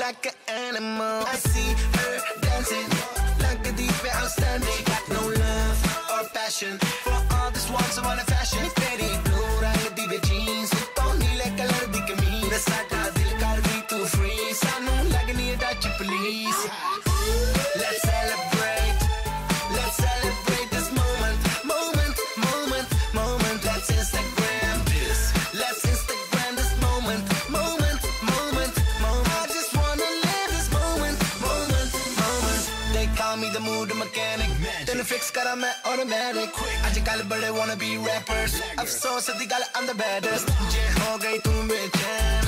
like an animal. I see her dancing like a deep outstanding. Got no love or passion for all this walks of all the fashion. Teri blue rang di the jeans, to neele color di kameez. Sada dil kar di tu free, sanu lagni hai touch please. Let's celebrate, let's celebrate this moment, moment, moment, moment. Let's Instagram this, let's Instagram this moment, moment, moment, moment. I just wanna live this moment, moment, moment. They call me the mood mechanic, then fix kara main automatic. Ajkal bade wanna be rappers, afsos di gal I'm the baddest. Je ho gayi tu bechैन,